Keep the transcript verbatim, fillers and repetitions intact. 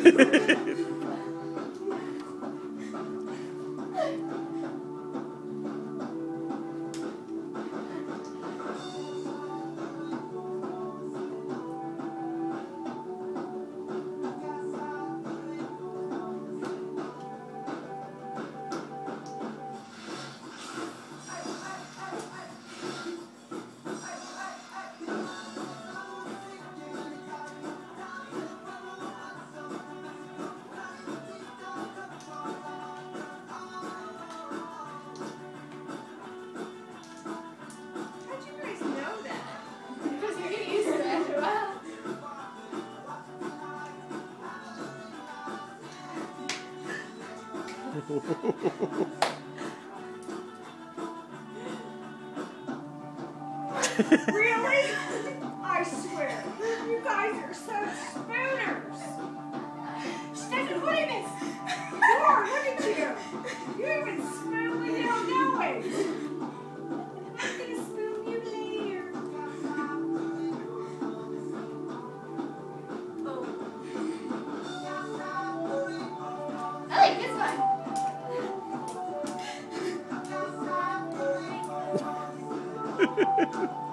Really? I swear, you guys are such spooners. Stephen, what is this? Lord, look at you. You even spoon when you don't know it. I'm gonna spoon you later. Oh. I like this one.